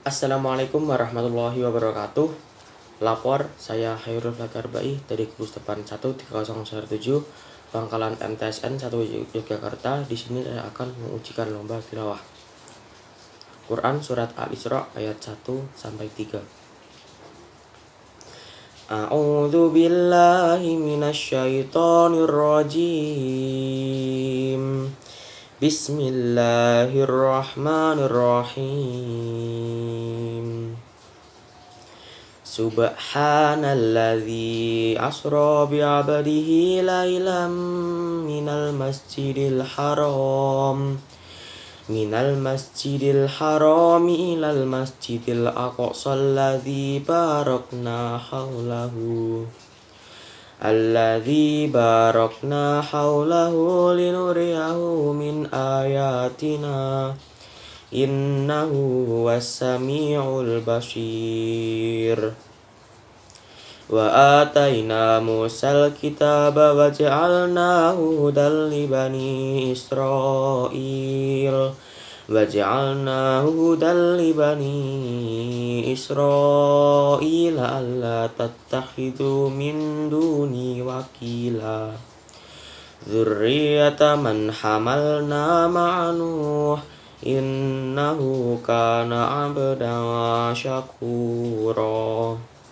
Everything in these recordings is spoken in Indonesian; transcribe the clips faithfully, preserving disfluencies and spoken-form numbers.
Assalamualaikum warahmatullahi wabarakatuh. Lapor, saya Hairul Fagarbai dari Gugus Depan satu tiga nol tujuh Pangkalan M T S N satu Yogyakarta. Di sini saya akan mengujikan lomba tilawah Quran surat Al-Isra ayat satu sampai tiga. A'udzu billahi minasyaitonir rajim. Bismillahirrahmanirrahim. Subhanalladzi asra bi'abdihi lailam minal masjidil haram minal masjidil haram ilal masjidil aqsa alladzi barakna haulahu alladzi barakna haulahu linuriyahu min ayatina innahu huwas samiul basir. Wa ataina Musal kitaba wa ja'alnahu hudan li bani Israil wa ja'alnahu hudan li bani Israil alla tattakhidhu min duni wakila dzurriyyata man hamalna ma'a Nuh innahu kana 'abdan syakura.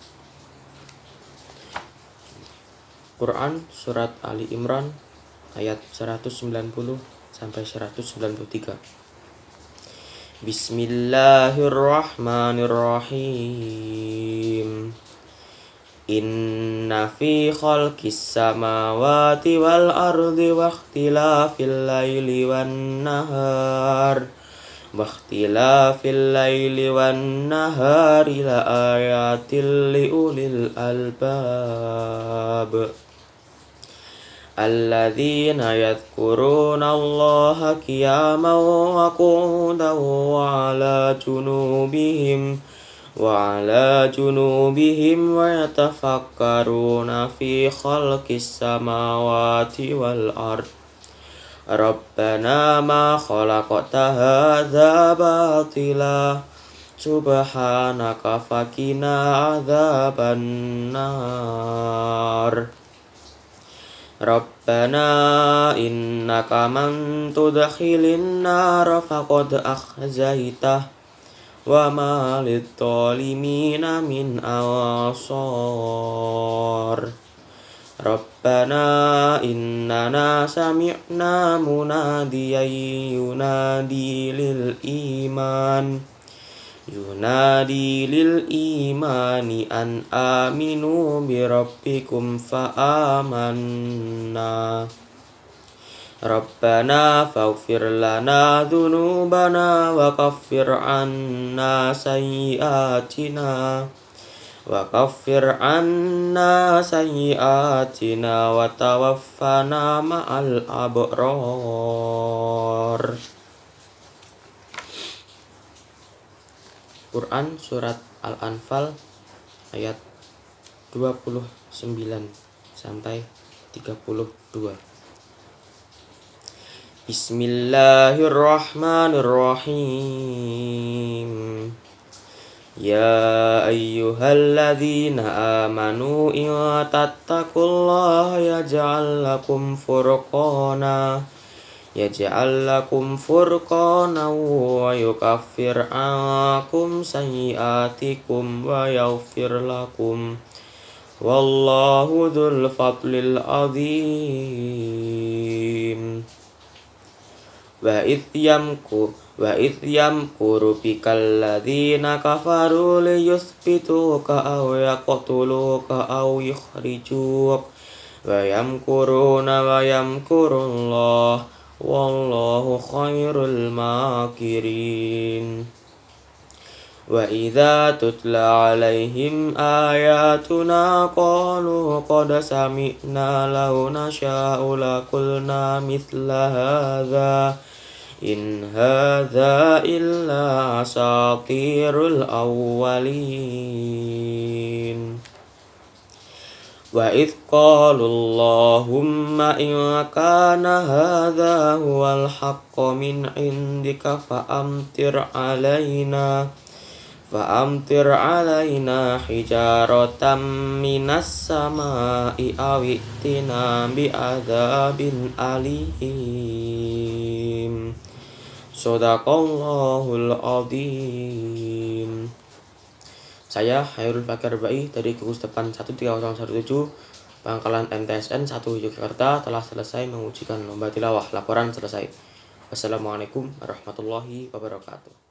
Quran surat Ali Imran ayat seratus sembilan puluh sampai seratus sembilan puluh tiga. Bismillahirrahmanirrahim. Inna fi khalqis samawati wal ardi wa ikhtilafil laili wan nahar wa ikhtilafil laili wan nahari la ayatil li ulil albab alladzina yadhkuruna Allaha qiyaman wa qu'udan wa 'ala junubihim wa 'ala junubihim wa yatafakkaruna fi khalqis samawati wal ard. Rabbana ma khalaqta hadza batila subhanaka faqina adzaban nar. Rabbana innaka man tudkhilin nar faqad akhzaitah wa ma lidh-dhalimina min ansar. Rabbana innana sami'na munadiyan yunadi lil iman Yunadi lil imani an aminu bi rabbikum fa amanna. Rabbana faghfir lana dhunubana wa kaffir anna sayyi'atina wa kaffir anna sayyi'atina wa tawaffana ma'al abrar. Quran surat Al-Anfal ayat dua puluh sembilan sampai tiga puluh dua. Bismillahirrahmanirrahim. Ya ayyuhalladzina amanu in tattaqullaha yaj'al lakum furqana yaj'al lakum furqana wa yukaffir ankum sayyi'atikum wa yaghfir lakum wallahu dzul fadlil azim. Wa idh yamku wa idh yamkuru bikal ladzina kafaru liyuthbituka aw yaqtuluka aw yukhrijuk wa yamkuruna wa yamkurullah wallahu khairul makirin. Wa idza tutla alaihim ayatuna qalu qad sami'na law nasha'u laqulna mithla hadza in hadza illa asatirul awwalin. Wa idh qalu Allahumma in kana hadza huwal haqqu min indika fa amtir alaina Fa'amtir alaina hijaratan minas sama'i awi'tina bi'adzabin alim. Shadaqallahul adzim. Saya Hairul Fakir Bai dari gugus depan satu tiga nol satu tujuh Pangkalan M T S N satu Yogyakarta telah selesai mengujikan lomba tilawah. Laporan selesai. Wassalamualaikum warahmatullahi wabarakatuh.